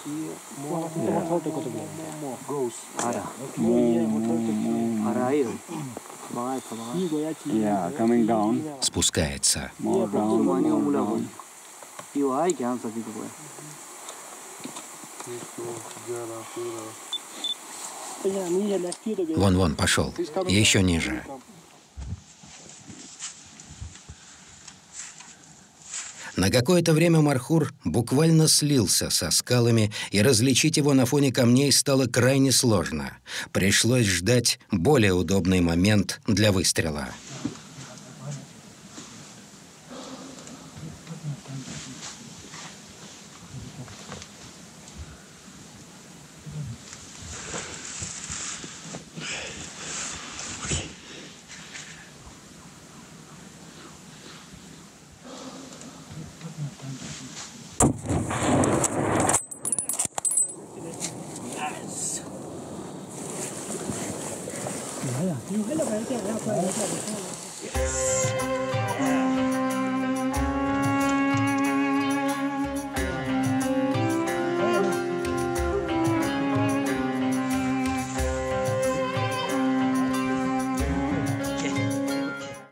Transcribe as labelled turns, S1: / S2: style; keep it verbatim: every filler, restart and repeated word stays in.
S1: Yeah, coming down.
S2: Спускается.
S1: More down.
S2: Вон, вон, пошел. Еще ниже. На какое-то время Мархур буквально слился со скалами, и различить его на фоне камней стало крайне сложно. Пришлось ждать более удобный момент для выстрела.
S3: Yes.